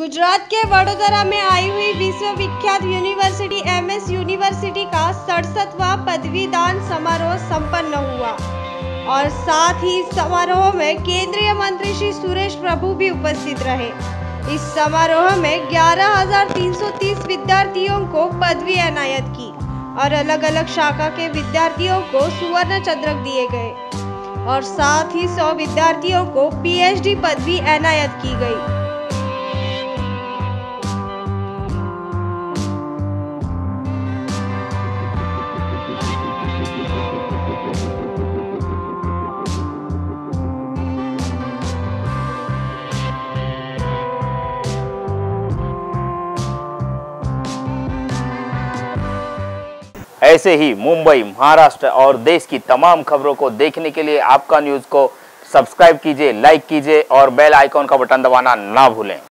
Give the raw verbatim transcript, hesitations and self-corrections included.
गुजरात के वडोदरा में आई हुई विश्वविख्यात यूनिवर्सिटी एम एस यूनिवर्सिटी का सड़सठवां पदवीदान समारोह संपन्न हुआ और साथ ही समारोह में केंद्रीय मंत्री श्री सुरेश प्रभु भी उपस्थित रहे। इस समारोह में ग्यारह हजार तीन सौ तीस विद्यार्थियों को पदवी एनायत की और अलग अलग शाखा के विद्यार्थियों को सुवर्ण चंद्रक दिए गए और साथ ही सौ विद्यार्थियों को पी एच डी पदवी एनायत की गई। ऐसे ही मुंबई, महाराष्ट्र और देश की तमाम खबरों को देखने के लिए आपका न्यूज़ को सब्सक्राइब कीजिए, लाइक कीजिए और बेल आइकॉन का बटन दबाना ना भूलें।